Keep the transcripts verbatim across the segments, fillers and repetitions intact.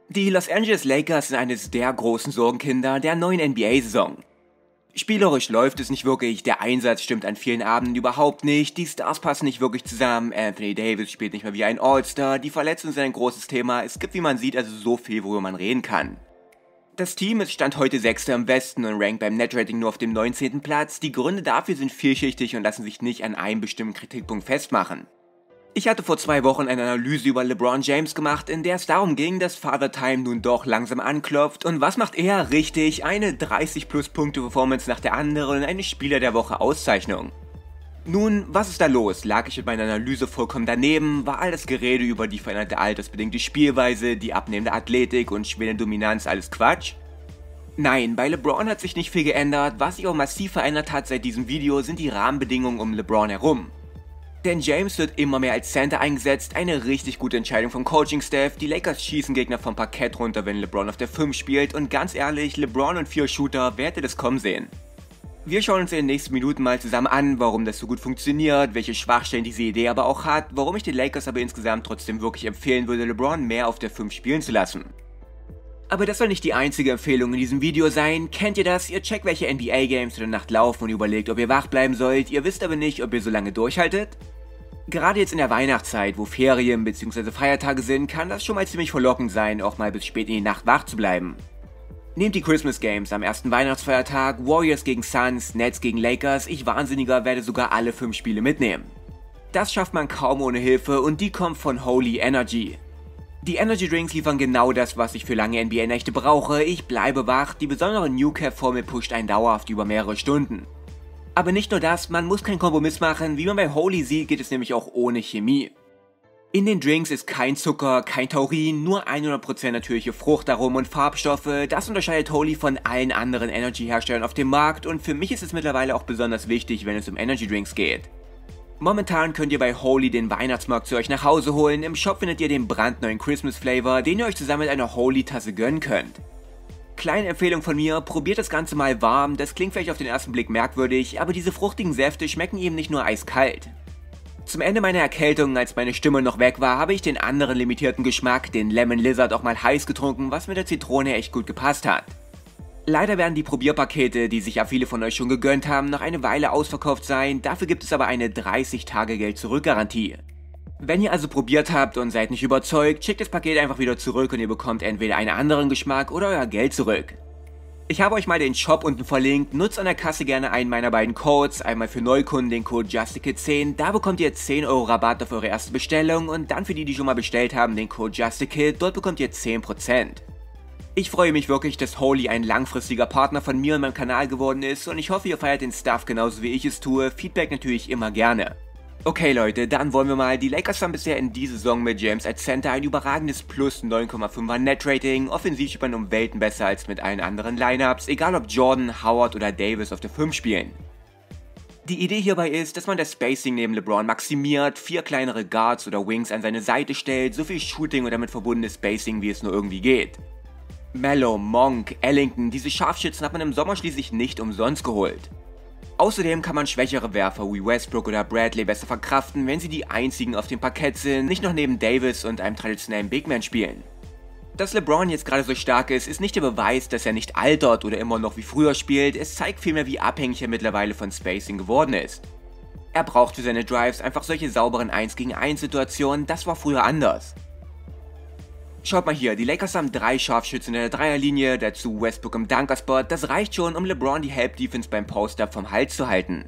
Die Los Angeles Lakers sind eines der großen Sorgenkinder der neuen N B A-Saison. Spielerisch läuft es nicht wirklich, der Einsatz stimmt an vielen Abenden überhaupt nicht, die Stars passen nicht wirklich zusammen, Anthony Davis spielt nicht mehr wie ein All-Star, die Verletzungen sind ein großes Thema, es gibt wie man sieht also so viel, worüber man reden kann. Das Team ist Stand heute Sechster im Westen und rankt beim Netrating nur auf dem neunzehnten Platz, die Gründe dafür sind vielschichtig und lassen sich nicht an einem bestimmten Kritikpunkt festmachen. Ich hatte vor zwei Wochen eine Analyse über LeBron James gemacht, in der es darum ging, dass Father Time nun doch langsam anklopft und was macht er richtig? Eine dreißig plus Punkte Performance nach der anderen, eine Spieler der Woche Auszeichnung. Nun, was ist da los? Lag ich mit meiner Analyse vollkommen daneben? War all das Gerede über die veränderte altersbedingte Spielweise, die abnehmende Athletik und schwelende Dominanz alles Quatsch? Nein, bei LeBron hat sich nicht viel geändert, was sich auch massiv verändert hat seit diesem Video sind die Rahmenbedingungen um LeBron herum. Denn James wird immer mehr als Center eingesetzt, eine richtig gute Entscheidung vom Coaching-Staff, die Lakers schießen Gegner vom Parkett runter, wenn LeBron auf der fünf spielt und ganz ehrlich, LeBron und vier Shooter, wer hätte das kommen sehen? Wir schauen uns in den nächsten Minuten mal zusammen an, warum das so gut funktioniert, welche Schwachstellen diese Idee aber auch hat, warum ich den Lakers aber insgesamt trotzdem wirklich empfehlen würde, LeBron mehr auf der fünf spielen zu lassen. Aber das soll nicht die einzige Empfehlung in diesem Video sein. Kennt ihr das? Ihr checkt, welche N B A-Games in der Nacht laufen und überlegt, ob ihr wach bleiben sollt, ihr wisst aber nicht, ob ihr so lange durchhaltet? Gerade jetzt in der Weihnachtszeit, wo Ferien bzw. Feiertage sind, kann das schon mal ziemlich verlockend sein, auch mal bis spät in die Nacht wach zu bleiben. Nehmt die Christmas Games am ersten Weihnachtsfeiertag, Warriors gegen Suns, Nets gegen Lakers, ich Wahnsinniger werde sogar alle fünf Spiele mitnehmen. Das schafft man kaum ohne Hilfe und die kommt von Holy Energy. Die Energy Drinks liefern genau das, was ich für lange N B A-Nächte brauche, ich bleibe wach, die besondere New Cap-Formel pusht einen dauerhaft über mehrere Stunden. Aber nicht nur das, man muss keinen Kompromiss machen, wie man bei Holy sieht, geht es nämlich auch ohne Chemie. In den Drinks ist kein Zucker, kein Taurin, nur hundert Prozent natürliche Fruchtaromen und Farbstoffe, das unterscheidet Holy von allen anderen Energy-Herstellern auf dem Markt und für mich ist es mittlerweile auch besonders wichtig, wenn es um Energy Drinks geht. Momentan könnt ihr bei Holy den Weihnachtsmarkt zu euch nach Hause holen, im Shop findet ihr den brandneuen Christmas Flavor, den ihr euch zusammen mit einer Holy-Tasse gönnen könnt. Kleine Empfehlung von mir, probiert das Ganze mal warm, das klingt vielleicht auf den ersten Blick merkwürdig, aber diese fruchtigen Säfte schmecken eben nicht nur eiskalt. Zum Ende meiner Erkältung, als meine Stimme noch weg war, habe ich den anderen limitierten Geschmack, den Lemon Lizard, auch mal heiß getrunken, was mit der Zitrone echt gut gepasst hat. Leider werden die Probierpakete, die sich ja viele von euch schon gegönnt haben, noch eine Weile ausverkauft sein, dafür gibt es aber eine dreißig Tage Geld-Zurück-Garantie. Wenn ihr also probiert habt und seid nicht überzeugt, schickt das Paket einfach wieder zurück und ihr bekommt entweder einen anderen Geschmack oder euer Geld zurück. Ich habe euch mal den Shop unten verlinkt, nutzt an der Kasse gerne einen meiner beiden Codes, einmal für Neukunden den Code JUSTIKID zehn, da bekommt ihr zehn Euro Rabatt auf eure erste Bestellung und dann für die, die schon mal bestellt haben, den Code JUSTIKID, dort bekommt ihr zehn Prozent. Ich freue mich wirklich, dass Holy ein langfristiger Partner von mir und meinem Kanal geworden ist und ich hoffe, ihr feiert den Stuff genauso wie ich es tue, Feedback natürlich immer gerne. Okay Leute, dann wollen wir mal, die Lakers haben bisher in dieser Saison mit James als Center ein überragendes plus neun Komma fünfer Net-Rating, offensiv spielt man um Welten besser als mit allen anderen Lineups, egal ob Jordan, Howard oder Davis auf der fünf spielen. Die Idee hierbei ist, dass man das Spacing neben LeBron maximiert, vier kleinere Guards oder Wings an seine Seite stellt, so viel Shooting und damit verbundenes Spacing wie es nur irgendwie geht. Melo, Monk, Ellington, diese Scharfschützen hat man im Sommer schließlich nicht umsonst geholt. Außerdem kann man schwächere Werfer wie Westbrook oder Bradley besser verkraften, wenn sie die einzigen auf dem Parkett sind, nicht noch neben Davis und einem traditionellen Big Man spielen. Dass LeBron jetzt gerade so stark ist, ist nicht der Beweis, dass er nicht altert oder immer noch wie früher spielt, es zeigt vielmehr, wie abhängig er mittlerweile von Spacing geworden ist. Er braucht für seine Drives einfach solche sauberen eins gegen eins Situationen, das war früher anders. Schaut mal hier, die Lakers haben drei Scharfschützen in der Dreierlinie, dazu Westbrook im Dunkerspot, das reicht schon, um LeBron die Help-Defense beim Post-Up vom Hals zu halten.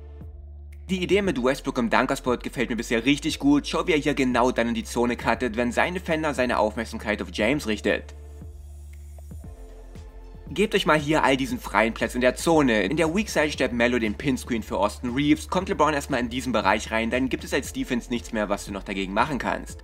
Die Idee mit Westbrook im Dunkerspot gefällt mir bisher richtig gut, schau wie er hier genau dann in die Zone cuttet, wenn sein Defender seine Aufmerksamkeit auf James richtet. Gebt euch mal hier all diesen freien Platz in der Zone, in der Weak Side steppt Melo den Pinscreen für Austin Reeves, kommt LeBron erstmal in diesen Bereich rein, dann gibt es als Defense nichts mehr, was du noch dagegen machen kannst.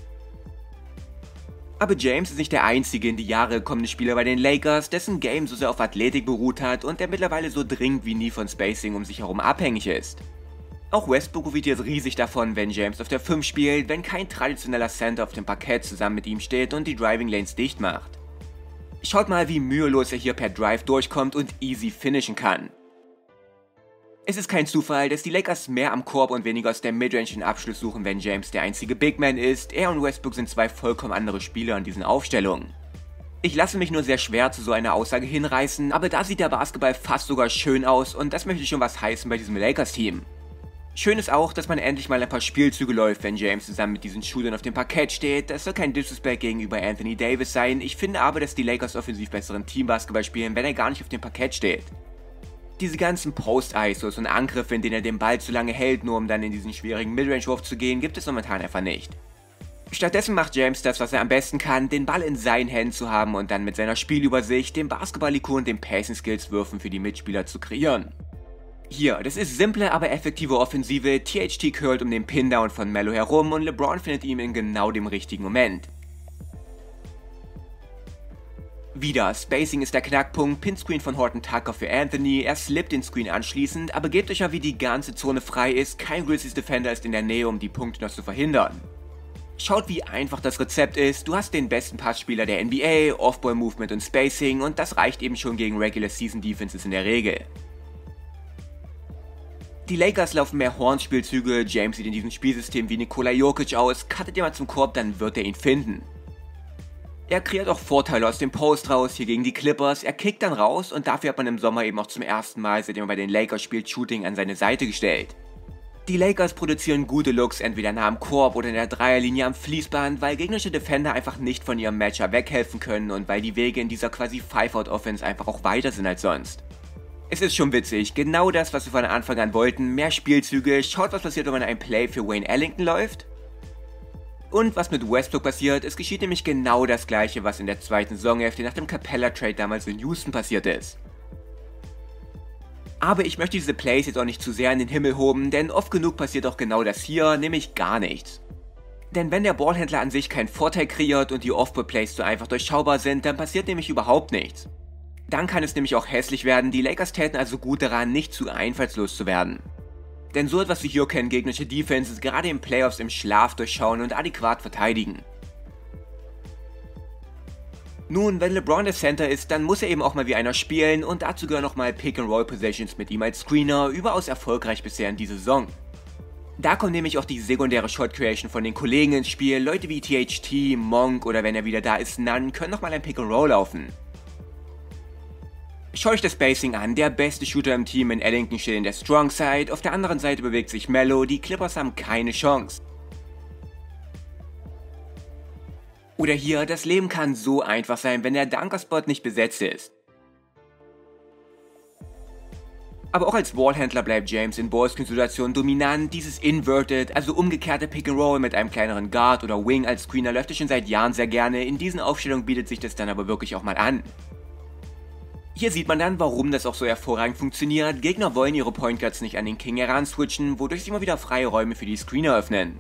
Aber James ist nicht der einzige in die Jahre kommende Spieler bei den Lakers, dessen Game so sehr auf Athletik beruht hat und der mittlerweile so dringend wie nie von Spacing um sich herum abhängig ist. Auch Westbrook profitiert riesig davon, wenn James auf der fünf spielt, wenn kein traditioneller Center auf dem Parkett zusammen mit ihm steht und die Driving Lanes dicht macht. Schaut mal, wie mühelos er hier per Drive durchkommt und easy finishen kann. Es ist kein Zufall, dass die Lakers mehr am Korb und weniger aus der Midrange den Abschluss suchen, wenn James der einzige Big Man ist. Er und Westbrook sind zwei vollkommen andere Spieler in diesen Aufstellungen. Ich lasse mich nur sehr schwer zu so einer Aussage hinreißen, aber da sieht der Basketball fast sogar schön aus und das möchte schon was heißen bei diesem Lakers-Team. Schön ist auch, dass man endlich mal ein paar Spielzüge läuft, wenn James zusammen mit diesen Shootern auf dem Parkett steht. Das soll kein Disrespect gegenüber Anthony Davis sein. Ich finde aber, dass die Lakers offensiv besseren Teambasketball spielen, wenn er gar nicht auf dem Parkett steht. Diese ganzen Post-I S Os und Angriffe, in denen er den Ball zu lange hält, nur um dann in diesen schwierigen Midrange-Wurf zu gehen, gibt es momentan einfach nicht. Stattdessen macht James das, was er am besten kann, den Ball in seinen Händen zu haben und dann mit seiner Spielübersicht, dem Basketball-I Q und den Passing-Skills-Würfen für die Mitspieler zu kreieren. Hier, das ist simple, aber effektive Offensive, T H T curlt um den Pin-Down von Melo herum und LeBron findet ihn in genau dem richtigen Moment. Wieder, Spacing ist der Knackpunkt, Pinscreen von Horton Tucker für Anthony, er slippt den Screen anschließend, aber gebt euch mal, wie die ganze Zone frei ist, kein Grizzlies Defender ist in der Nähe, um die Punkte noch zu verhindern. Schaut, wie einfach das Rezept ist, du hast den besten Passspieler der N B A, Off-Ball-Movement und Spacing und das reicht eben schon gegen Regular-Season-Defenses in der Regel. Die Lakers laufen mehr Horn-Spielzüge, James sieht in diesem Spielsystem wie Nikola Jokic aus, cuttet jemand zum Korb, dann wird er ihn finden. Er kreiert auch Vorteile aus dem Post raus, hier gegen die Clippers, er kickt dann raus und dafür hat man im Sommer eben auch zum ersten Mal, seitdem er bei den Lakers spielt, Shooting an seine Seite gestellt. Die Lakers produzieren gute Looks entweder nah am Korb oder in der Dreierlinie am Fließband, weil gegnerische Defender einfach nicht von ihrem Matcher weghelfen können und weil die Wege in dieser quasi Five-Out-Offense einfach auch weiter sind als sonst. Es ist schon witzig, genau das, was wir von Anfang an wollten, mehr Spielzüge, schaut, was passiert, wenn man ein Play für Wayne Ellington läuft. Und was mit Westbrook passiert, es geschieht nämlich genau das gleiche, was in der zweiten Saisonhälfte nach dem Capella-Trade damals in Houston passiert ist. Aber ich möchte diese Plays jetzt auch nicht zu sehr in den Himmel hoben, denn oft genug passiert auch genau das hier, nämlich gar nichts. Denn wenn der Ballhändler an sich keinen Vorteil kreiert und die Off-Ball-Plays so einfach durchschaubar sind, dann passiert nämlich überhaupt nichts. Dann kann es nämlich auch hässlich werden, die Lakers täten also gut daran, nicht zu einfallslos zu werden. Denn so etwas wie hier können gegnerische Defenses gerade in Playoffs im Schlaf durchschauen und adäquat verteidigen. Nun, wenn LeBron der Center ist, dann muss er eben auch mal wie einer spielen und dazu gehören nochmal Pick-and-Roll-Possessions mit ihm als Screener, überaus erfolgreich bisher in dieser Saison. Da kommt nämlich auch die sekundäre Shot-Creation von den Kollegen ins Spiel, Leute wie T H T, Monk oder wenn er wieder da ist, Nunn können nochmal ein Pick-and-Roll laufen. Schaut euch das Spacing an, der beste Shooter im Team in Ellington steht in der Strong Side, auf der anderen Seite bewegt sich Melo, die Clippers haben keine Chance. Oder hier, das Leben kann so einfach sein, wenn der Dunkerspot nicht besetzt ist. Aber auch als Wallhändler bleibt James in Ballscreen-Situationen dominant, dieses Inverted, also umgekehrte Pick-and-Roll mit einem kleineren Guard oder Wing als Screener läuft er schon seit Jahren sehr gerne, in diesen Aufstellungen bietet sich das dann aber wirklich auch mal an. Hier sieht man dann, warum das auch so hervorragend funktioniert. Gegner wollen ihre Point Guards nicht an den King heran switchen, wodurch sie immer wieder freie Räume für die Screener öffnen.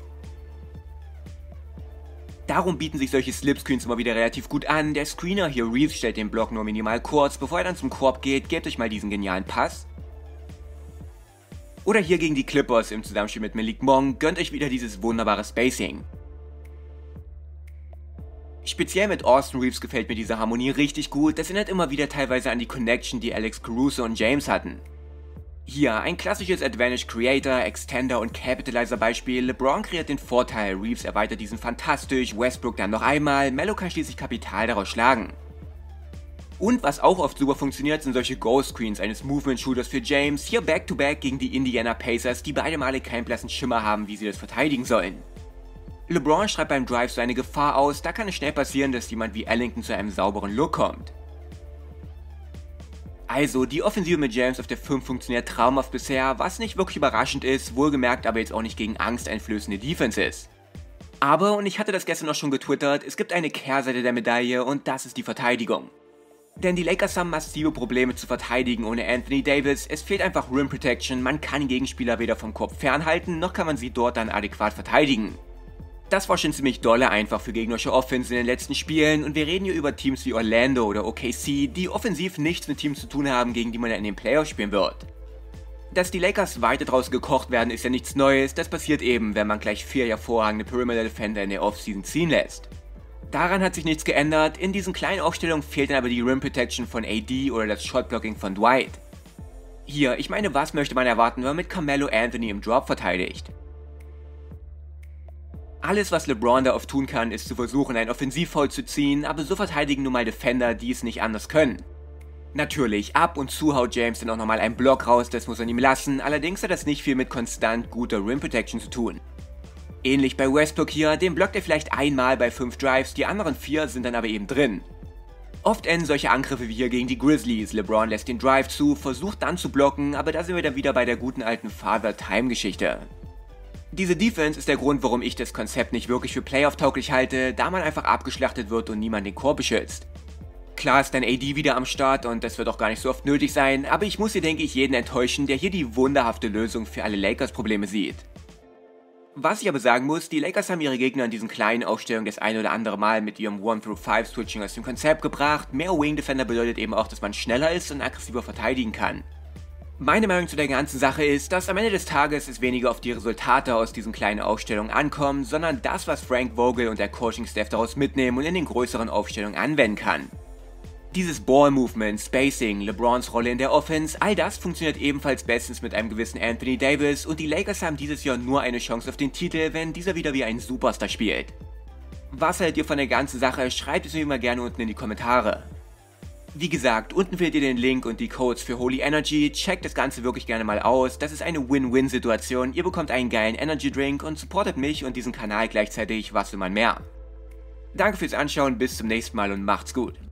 Darum bieten sich solche Slipscreens immer wieder relativ gut an. Der Screener hier Reeves stellt den Block nur minimal kurz, bevor er dann zum Korb geht, gebt euch mal diesen genialen Pass. Oder hier gegen die Clippers im Zusammenspiel mit Malik Monk, gönnt euch wieder dieses wunderbare Spacing. Speziell mit Austin Reeves gefällt mir diese Harmonie richtig gut, das erinnert immer wieder teilweise an die Connection, die Alex Caruso und James hatten. Hier ein klassisches Advantage Creator, Extender und Capitalizer Beispiel, LeBron kreiert den Vorteil, Reeves erweitert diesen fantastisch, Westbrook dann noch einmal, Melo kann schließlich Kapital daraus schlagen. Und was auch oft super funktioniert, sind solche Go-Screens eines Movement-Shooters für James, hier Back-to-Back gegen die Indiana Pacers, die beide Male keinen blassen Schimmer haben, wie sie das verteidigen sollen. LeBron schreibt beim Drive so eine Gefahr aus, da kann es schnell passieren, dass jemand wie Ellington zu einem sauberen Look kommt. Also, die Offensive mit James auf der fünf funktioniert traumhaft bisher, was nicht wirklich überraschend ist, wohlgemerkt aber jetzt auch nicht gegen angsteinflößende Defense ist. Aber, und ich hatte das gestern auch schon getwittert, es gibt eine Kehrseite der Medaille und das ist die Verteidigung. Denn die Lakers haben massive Probleme zu verteidigen ohne Anthony Davis, es fehlt einfach Rim Protection, man kann Gegenspieler weder vom Korb fernhalten, noch kann man sie dort dann adäquat verteidigen. Das war schon ziemlich dolle einfach für gegnerische Offense in den letzten Spielen und wir reden hier über Teams wie Orlando oder O K C, die offensiv nichts mit Teams zu tun haben, gegen die man in den Playoffs spielen wird. Dass die Lakers weiter draus gekocht werden, ist ja nichts Neues, das passiert eben, wenn man gleich vier hervorragende Perimeter Defender in der Offseason ziehen lässt. Daran hat sich nichts geändert, in diesen kleinen Aufstellungen fehlt dann aber die Rim Protection von A D oder das Shotblocking von Dwight. Hier, ich meine, was möchte man erwarten, wenn man mit Carmelo Anthony im Drop verteidigt? Alles, was LeBron da oft tun kann, ist zu versuchen, ein Offensivfoul zu ziehen, aber so verteidigen nun mal Defender, die es nicht anders können. Natürlich, ab und zu haut James dann auch nochmal einen Block raus, das muss man ihm lassen, allerdings hat das nicht viel mit konstant guter Rim Protection zu tun. Ähnlich bei Westbrook hier, den blockt er vielleicht einmal bei fünf Drives, die anderen vier sind dann aber eben drin. Oft enden solche Angriffe wie hier gegen die Grizzlies, LeBron lässt den Drive zu, versucht dann zu blocken, aber da sind wir dann wieder bei der guten alten Father-Time-Geschichte. Diese Defense ist der Grund, warum ich das Konzept nicht wirklich für Playoff-tauglich halte, da man einfach abgeschlachtet wird und niemand den Korb beschützt. Klar ist dann A D wieder am Start und das wird auch gar nicht so oft nötig sein, aber ich muss hier denke ich jeden enttäuschen, der hier die wunderhafte Lösung für alle Lakers-Probleme sieht. Was ich aber sagen muss, die Lakers haben ihre Gegner in diesen kleinen Aufstellungen das ein oder andere Mal mit ihrem one through five Switching aus dem Konzept gebracht. Mehr Wing Defender bedeutet eben auch, dass man schneller ist und aggressiver verteidigen kann. Meine Meinung zu der ganzen Sache ist, dass am Ende des Tages es weniger auf die Resultate aus diesen kleinen Aufstellungen ankommt, sondern das, was Frank Vogel und der Coaching-Staff daraus mitnehmen und in den größeren Aufstellungen anwenden kann. Dieses Ball-Movement, Spacing, LeBrons Rolle in der Offense, all das funktioniert ebenfalls bestens mit einem gewissen Anthony Davis und die Lakers haben dieses Jahr nur eine Chance auf den Titel, wenn dieser wieder wie ein Superstar spielt. Was haltet ihr von der ganzen Sache? Schreibt es mir mal gerne unten in die Kommentare. Wie gesagt, unten findet ihr den Link und die Codes für Holy Energy, checkt das Ganze wirklich gerne mal aus, das ist eine Win-Win-Situation, ihr bekommt einen geilen Energy Drink und supportet mich und diesen Kanal gleichzeitig, was will man mehr. Danke fürs Anschauen, bis zum nächsten Mal und macht's gut.